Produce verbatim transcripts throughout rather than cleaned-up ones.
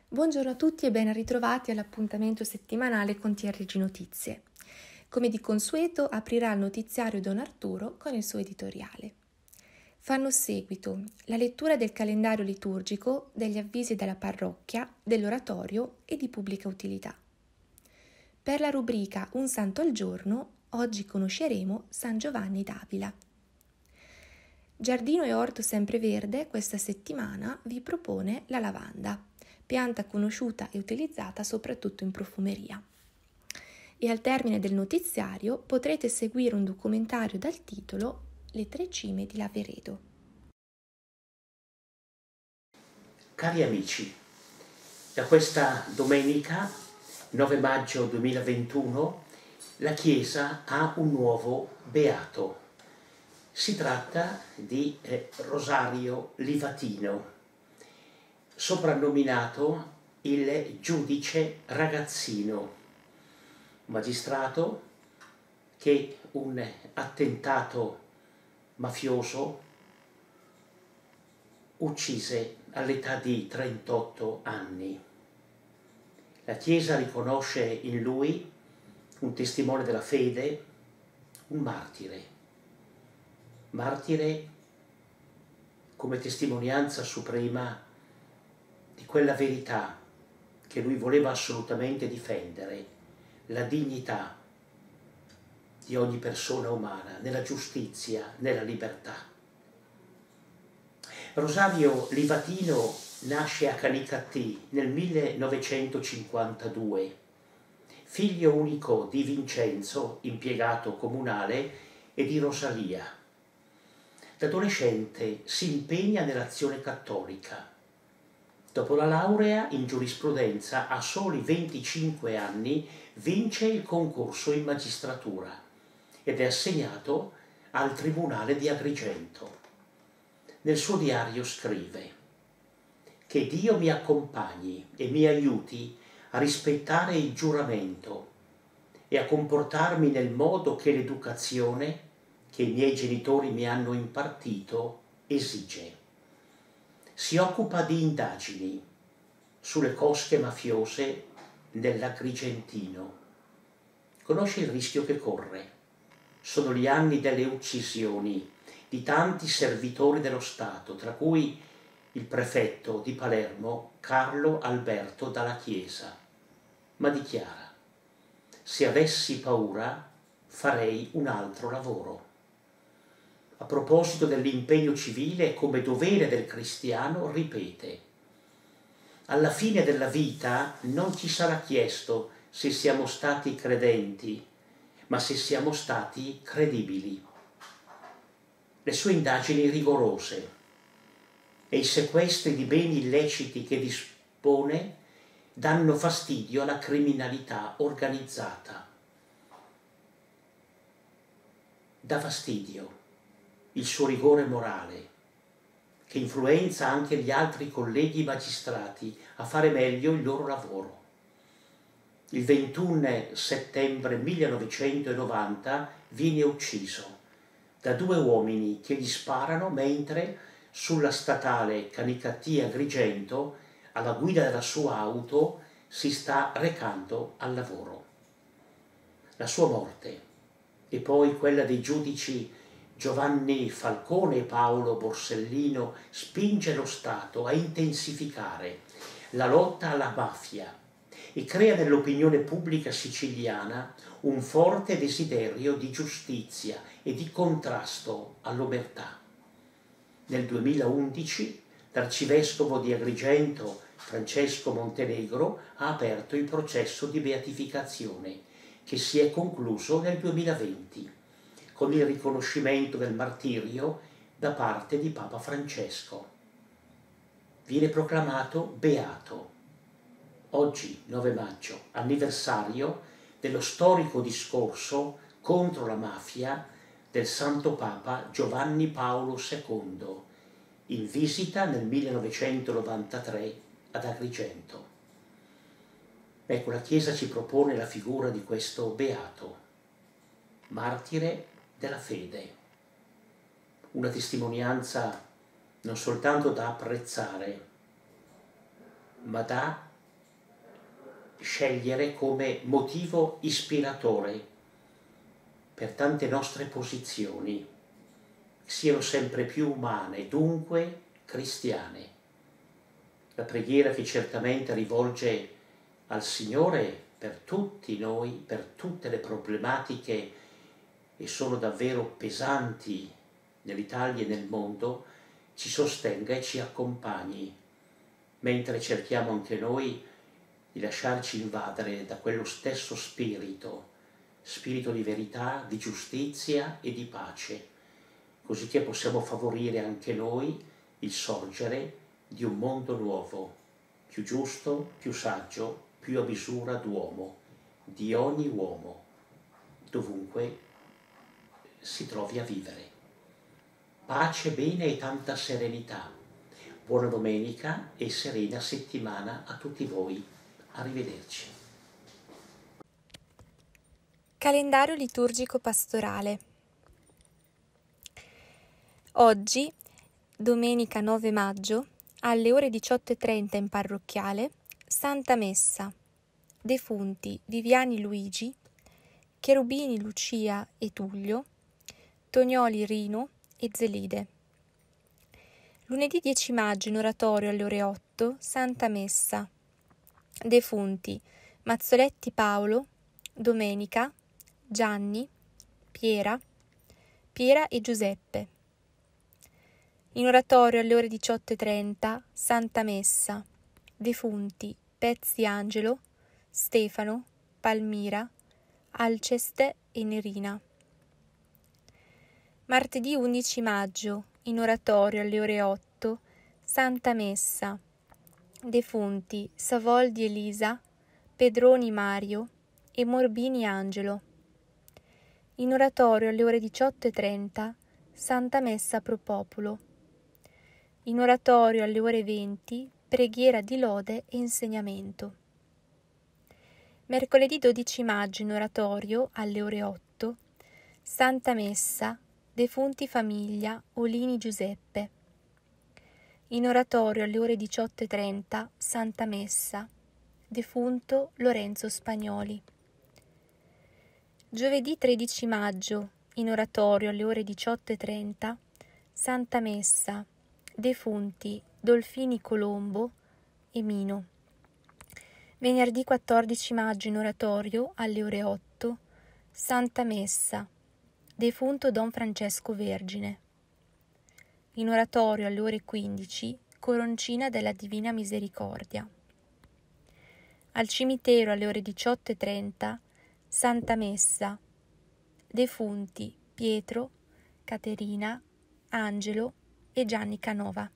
Buongiorno a tutti e ben ritrovati all'appuntamento settimanale con T R G Notizie. Come di consueto aprirà il notiziario Don Arturo con il suo editoriale. Fanno seguito la lettura del calendario liturgico, degli avvisi della parrocchia, dell'oratorio e di pubblica utilità. Per la rubrica Un santo al giorno, oggi conosceremo San Giovanni d'Avila. Giardino e Orto Sempreverde questa settimana vi propone la lavanda, pianta conosciuta e utilizzata soprattutto in profumeria. E al termine del notiziario potrete seguire un documentario dal titolo Le tre cime di Laveredo. Cari amici, da questa domenica nove maggio duemilaventuno la Chiesa ha un nuovo beato. Si tratta di eh, Rosario Livatino, soprannominato il giudice ragazzino, magistrato che un attentato mafioso uccise all'età di trentotto anni. La Chiesa riconosce in lui un testimone della fede, un martire. Martire come testimonianza suprema di quella verità che lui voleva assolutamente difendere, la dignità di ogni persona umana, nella giustizia, nella libertà. Rosario Livatino nasce a Canicattì nel millenovecentocinquantadue, figlio unico di Vincenzo, impiegato comunale, e di Rosalia. Da adolescente si impegna nell'azione cattolica. Dopo la laurea in giurisprudenza, a soli venticinque anni, vince il concorso in magistratura ed è assegnato al Tribunale di Agrigento. Nel suo diario scrive: «Che Dio mi accompagni e mi aiuti a rispettare il giuramento e a comportarmi nel modo che l'educazione che i miei genitori mi hanno impartito esige. Si occupa di indagini sulle cosche mafiose dell'Agrigentino. Conosce il rischio che corre. Sono gli anni delle uccisioni di tanti servitori dello Stato, tra cui il prefetto di Palermo Carlo Alberto Dalla Chiesa, ma dichiara: se avessi paura farei un altro lavoro. A proposito dell'impegno civile, come dovere del cristiano, ripete: alla fine della vita non ci sarà chiesto se siamo stati credenti, ma se siamo stati credibili. Le sue indagini rigorose e i sequestri di beni illeciti che dispone danno fastidio alla criminalità organizzata. Dà fastidio il suo rigore morale, che influenza anche gli altri colleghi magistrati a fare meglio il loro lavoro. Il ventuno settembre millenovecentonovanta viene ucciso da due uomini che gli sparano mentre sulla statale Canicattì-Agrigento, alla guida della sua auto, si sta recando al lavoro. La sua morte e poi quella dei giudici Giovanni Falcone e Paolo Borsellino spinge lo Stato a intensificare la lotta alla mafia e crea nell'opinione pubblica siciliana un forte desiderio di giustizia e di contrasto all'omertà. Nel duemilaundici l'arcivescovo di Agrigento, Francesco Montenegro, ha aperto il processo di beatificazione che si è concluso nel duemilaventi con il riconoscimento del martirio da parte di Papa Francesco. Viene proclamato beato. Oggi, nove maggio, anniversario dello storico discorso contro la mafia del Santo Papa Giovanni Paolo secondo, in visita nel millenovecentonovantatré ad Agrigento. Ecco, la Chiesa ci propone la figura di questo beato, martire della fede, una testimonianza non soltanto da apprezzare, ma da scegliere come motivo ispiratore per tante nostre posizioni, siano sempre più umane, dunque cristiane. La preghiera che certamente rivolge al Signore per tutti noi, per tutte le problematiche e sono davvero pesanti nell'Italia e nel mondo, ci sostenga e ci accompagni, mentre cerchiamo anche noi di lasciarci invadere da quello stesso spirito, spirito di verità, di giustizia e di pace, così che possiamo favorire anche noi il sorgere di un mondo nuovo, più giusto, più saggio, più a misura d'uomo, di ogni uomo, dovunque si trovi a vivere. Pace, bene e tanta serenità. Buona domenica e serena settimana a tutti voi. Arrivederci. Calendario liturgico pastorale. Oggi, domenica nove maggio, alle ore diciotto e trenta in parrocchiale, Santa Messa. Defunti Viviani Luigi, Cherubini Lucia e Tullio, Tonioli Rino e Zelide. Lunedì dieci maggio in oratorio alle ore otto, Santa Messa. Defunti Mazzoletti Paolo, Domenica, Gianni, Piera, Piera e Giuseppe. In oratorio alle ore diciotto e trenta, Santa Messa. Defunti Pezzi Angelo, Stefano, Palmira, Alceste e Nerina. Martedì undici maggio, in oratorio alle ore otto, Santa Messa. Defunti Savoldi Elisa, Pedroni Mario e Morbini Angelo. In oratorio alle ore diciotto e trenta, Santa Messa pro Populo. In oratorio alle ore venti, preghiera di lode e insegnamento. Mercoledì dodici maggio in oratorio alle ore otto, Santa Messa, defunti famiglia Olini Giuseppe. In oratorio alle ore diciotto e trenta, Santa Messa, defunto Lorenzo Spagnoli. Giovedì tredici maggio, in oratorio alle ore diciotto e trenta, Santa Messa, defunti Dolfini Colombo e Mino. Venerdì quattordici maggio in oratorio alle ore otto, Santa Messa, defunto Don Francesco Vergine. In oratorio alle ore quindici, Coroncina della Divina Misericordia. Al cimitero alle ore diciotto e trenta, Santa Messa, defunti Pietro, Caterina, Angelo e Gianni Canova.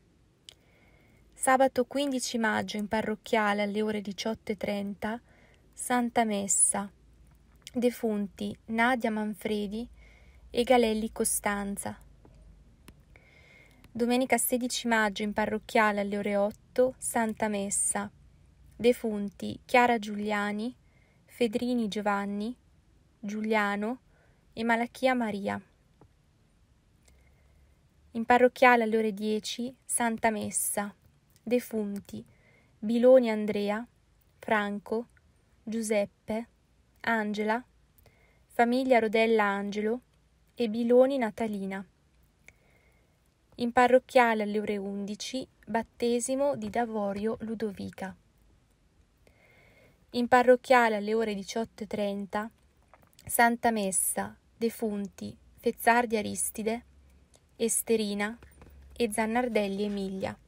Sabato quindici maggio in parrocchiale alle ore diciotto e trenta, Santa Messa, defunti Nadia Manfredi e Galelli Costanza. Domenica sedici maggio in parrocchiale alle ore otto, Santa Messa, defunti Chiara Giuliani, Fedrini Giovanni, Giuliano e Malachia Maria. In parrocchiale alle ore dieci, Santa Messa, defunti Biloni Andrea, Franco, Giuseppe, Angela, famiglia Rodella Angelo e Biloni Natalina. In parrocchiale alle ore undici, battesimo di Davorio Ludovica. In parrocchiale alle ore diciotto e trenta, Santa Messa, defunti Fezzardi Aristide, Esterina e Zannardelli Emilia.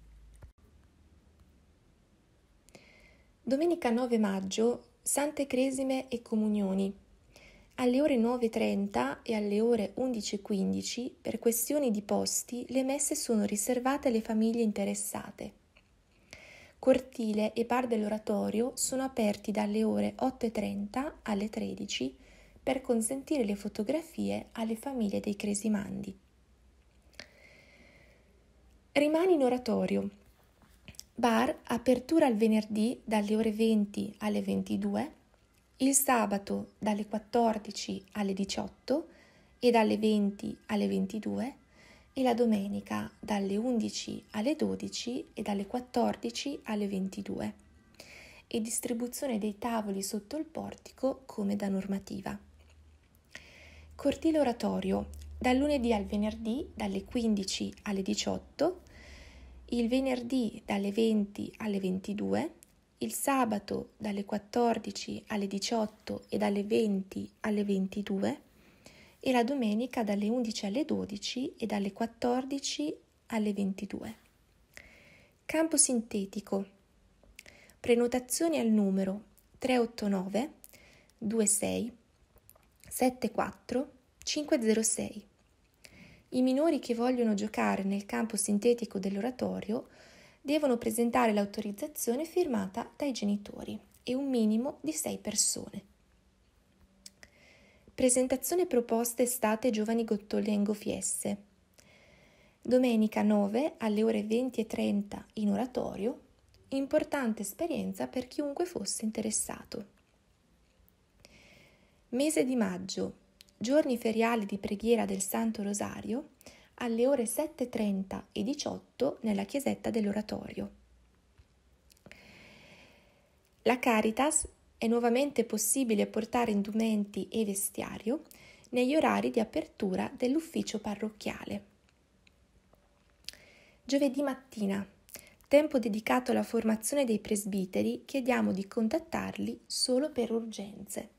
Domenica nove maggio, Sante Cresime e Comunioni. Alle ore nove e trenta e alle ore undici e quindici, per questioni di posti, le messe sono riservate alle famiglie interessate. Cortile e bar dell'oratorio sono aperti dalle ore otto e trenta alle tredici per consentire le fotografie alle famiglie dei cresimandi. Rimani in oratorio. Bar, apertura il venerdì dalle ore venti alle ventidue, il sabato dalle quattordici alle diciotto e dalle venti alle ventidue e la domenica dalle undici alle dodici e dalle quattordici alle ventidue. e distribuzione dei tavoli sotto il portico come da normativa. Cortile oratorio, dal lunedì al venerdì dalle quindici alle diciotto, il venerdì dalle venti alle ventidue, il sabato dalle quattordici alle diciotto e dalle venti alle ventidue e la domenica dalle undici alle dodici e dalle quattordici alle ventidue. Campo sintetico. Prenotazioni al numero tre otto nove due sei sette quattro cinque zero sei. I minori che vogliono giocare nel campo sintetico dell'oratorio devono presentare l'autorizzazione firmata dai genitori e un minimo di sei persone. Presentazione proposta estate Giovani Gottolengo Fiesse. Domenica nove alle ore venti e trenta in oratorio, importante esperienza per chiunque fosse interessato. Mese di maggio, giorni feriali di preghiera del Santo Rosario, alle ore sette e trenta e diciotto nella chiesetta dell'oratorio. La Caritas è nuovamente possibile portare indumenti e vestiario negli orari di apertura dell'ufficio parrocchiale. Giovedì mattina, tempo dedicato alla formazione dei presbiteri, chiediamo di contattarli solo per urgenze.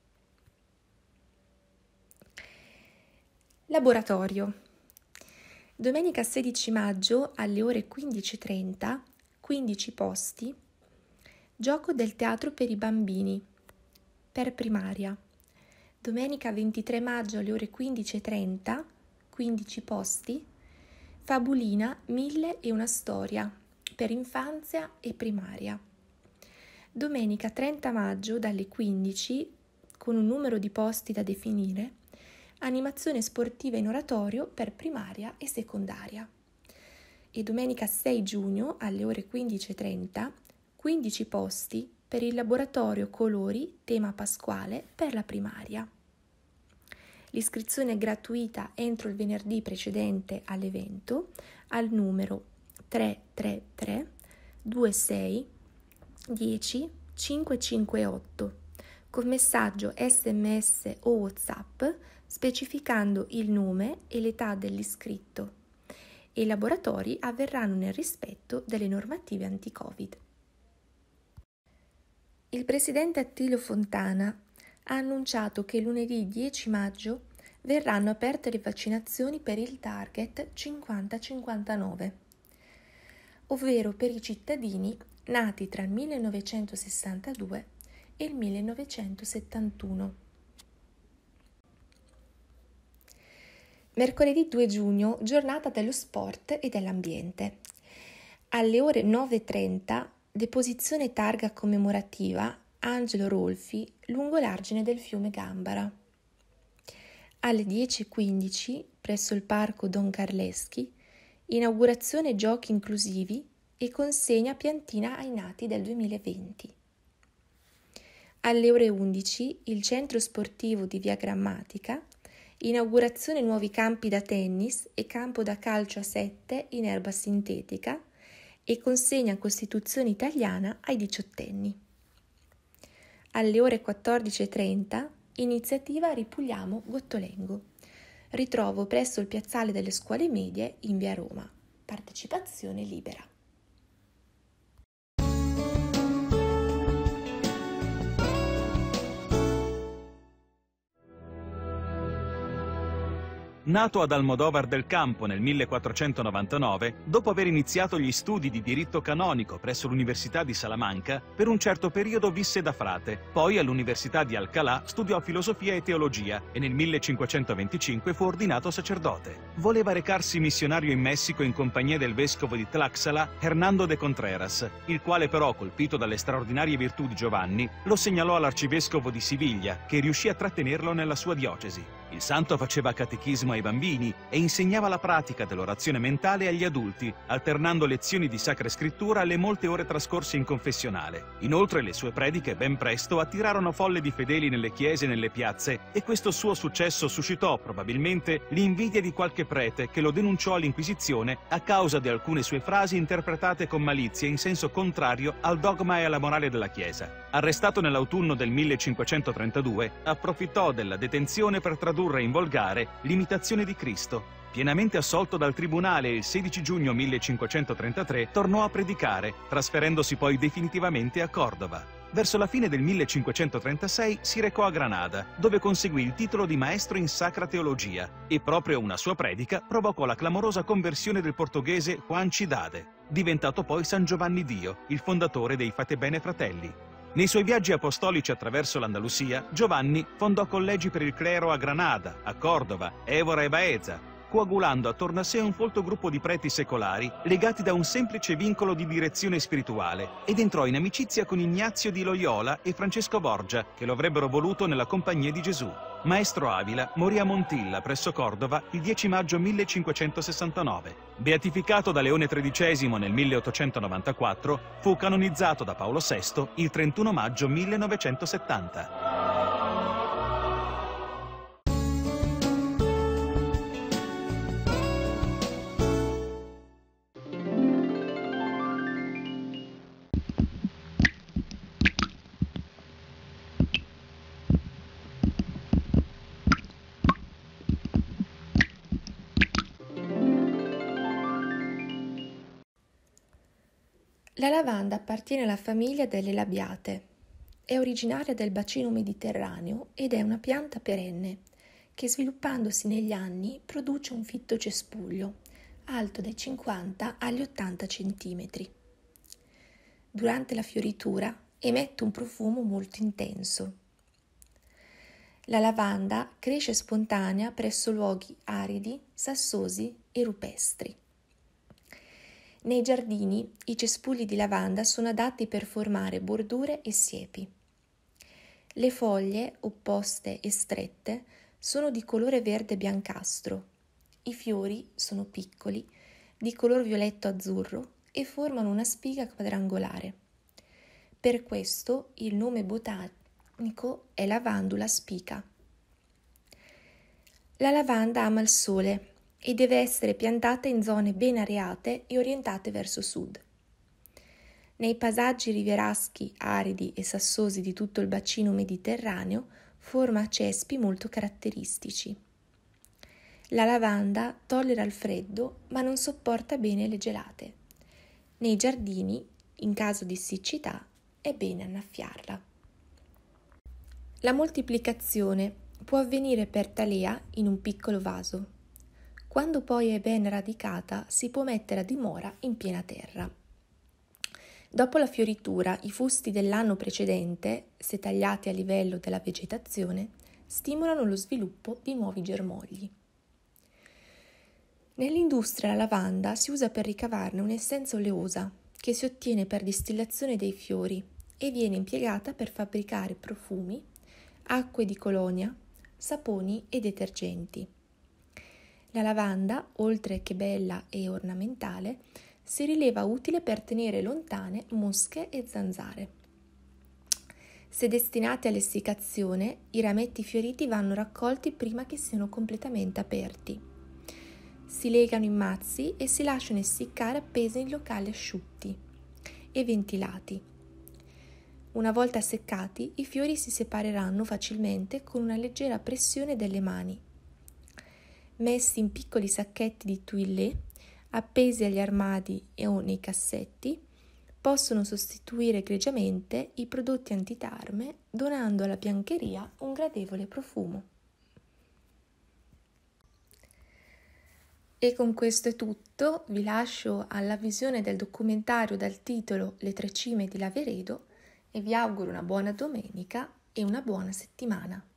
Laboratorio. Domenica sedici maggio alle ore quindici e trenta, quindici posti, gioco del teatro per i bambini, per primaria. Domenica ventitré maggio alle ore quindici e trenta, quindici posti, fabulina Mille e una storia, per infanzia e primaria. Domenica trenta maggio dalle quindici, con un numero di posti da definire, animazione sportiva in oratorio per primaria e secondaria. E domenica sei giugno alle ore quindici e trenta, quindici posti per il laboratorio colori tema pasquale per la primaria. L'iscrizione è gratuita entro il venerdì precedente all'evento al numero tre tre tre due sei dieci cinque cinque otto con messaggio sms o WhatsApp specificando il nome e l'età dell'iscritto, e i laboratori avverranno nel rispetto delle normative anti-Covid. Il presidente Attilio Fontana ha annunciato che lunedì dieci maggio verranno aperte le vaccinazioni per il target cinquanta cinquantanove, ovvero per i cittadini nati tra il millenovecentosessantadue e il millenovecentosettantuno. Mercoledì due giugno, giornata dello sport e dell'ambiente. Alle ore nove e trenta, deposizione targa commemorativa Angelo Rolfi lungo l'argine del fiume Gambara. Alle dieci e quindici, presso il parco Don Carleschi, inaugurazione giochi inclusivi e consegna piantina ai nati del duemilaventi. Alle ore undici, il centro sportivo di Via Grammatica, inaugurazione nuovi campi da tennis e campo da calcio a sette in erba sintetica e consegna Costituzione italiana ai diciottenni. Alle ore quattordici e trenta, iniziativa Ripuliamo Gottolengo. Ritrovo presso il piazzale delle scuole medie in via Roma. Partecipazione libera. Nato ad Almodóvar del Campo nel millequattrocentonovantanove, dopo aver iniziato gli studi di diritto canonico presso l'Università di Salamanca, per un certo periodo visse da frate. Poi all'Università di Alcalá studiò filosofia e teologia e nel millecinquecentoventicinque fu ordinato sacerdote. Voleva recarsi missionario in Messico in compagnia del vescovo di Tlaxcala, Hernando de Contreras, il quale però, colpito dalle straordinarie virtù di Giovanni, lo segnalò all'arcivescovo di Siviglia, che riuscì a trattenerlo nella sua diocesi. Il santo faceva catechismo ai bambini e insegnava la pratica dell'orazione mentale agli adulti, alternando lezioni di Sacra Scrittura alle molte ore trascorse in confessionale. Inoltre le sue prediche ben presto attirarono folle di fedeli nelle chiese e nelle piazze, e questo suo successo suscitò probabilmente l'invidia di qualche prete che lo denunciò all'Inquisizione a causa di alcune sue frasi interpretate con malizia in senso contrario al dogma e alla morale della Chiesa. Arrestato nell'autunno del millecinquecentotrentadue, approfittò della detenzione per tradurre in volgare l'Imitazione di Cristo. Pienamente assolto dal tribunale il sedici giugno millecinquecentotrentatré, tornò a predicare, trasferendosi poi definitivamente a Cordova. Verso la fine del millecinquecentotrentasei si recò a Granada, dove conseguì il titolo di maestro in Sacra Teologia, e proprio una sua predica provocò la clamorosa conversione del portoghese Juan Cidade, diventato poi San Giovanni Dio, il fondatore dei Fate Bene Fratelli. Nei suoi viaggi apostolici attraverso l'Andalusia, Giovanni fondò collegi per il clero a Granada, a Cordova, Évora e Baeza, coagulando attorno a sé un folto gruppo di preti secolari legati da un semplice vincolo di direzione spirituale, ed entrò in amicizia con Ignazio di Loyola e Francesco Borgia, che lo avrebbero voluto nella Compagnia di Gesù. Maestro Avila morì a Montilla, presso Cordova, il dieci maggio millecinquecentosessantanove. Beatificato da Leone tredicesimo nel milleottocentonovantaquattro, fu canonizzato da Paolo sesto il trentuno maggio millenovecentosettanta. La lavanda appartiene alla famiglia delle labiate. È originaria del bacino mediterraneo ed è una pianta perenne che, sviluppandosi negli anni, produce un fitto cespuglio alto dai cinquanta agli ottanta centimetri. Durante la fioritura emette un profumo molto intenso. La lavanda cresce spontanea presso luoghi aridi, sassosi e rupestri. Nei giardini i cespugli di lavanda sono adatti per formare bordure e siepi. Le foglie, opposte e strette, sono di colore verde biancastro. I fiori sono piccoli, di color violetto-azzurro e formano una spiga quadrangolare. Per questo il nome botanico è lavandula spica. La lavanda ama il sole e deve essere piantata in zone ben areate e orientate verso sud. Nei paesaggi rivieraschi, aridi e sassosi di tutto il bacino mediterraneo forma cespi molto caratteristici. La lavanda tollera il freddo ma non sopporta bene le gelate. Nei giardini, in caso di siccità, è bene annaffiarla. La moltiplicazione può avvenire per talea in un piccolo vaso. Quando poi è ben radicata, si può mettere a dimora in piena terra. Dopo la fioritura, i fusti dell'anno precedente, se tagliati a livello della vegetazione, stimolano lo sviluppo di nuovi germogli. Nell'industria la lavanda si usa per ricavarne un'essenza oleosa che si ottiene per distillazione dei fiori e viene impiegata per fabbricare profumi, acque di colonia, saponi e detergenti. La lavanda, oltre che bella e ornamentale, si rileva utile per tenere lontane mosche e zanzare. Se destinati all'essiccazione, i rametti fioriti vanno raccolti prima che siano completamente aperti. Si legano in mazzi e si lasciano essiccare appesi in locali asciutti e ventilati. Una volta seccati, i fiori si separeranno facilmente con una leggera pressione delle mani. Messi in piccoli sacchetti di tuilé, appesi agli armadi o nei cassetti, possono sostituire egregiamente i prodotti antitarme, donando alla biancheria un gradevole profumo. E con questo è tutto, vi lascio alla visione del documentario dal titolo Le tre cime di Laveredo e vi auguro una buona domenica e una buona settimana.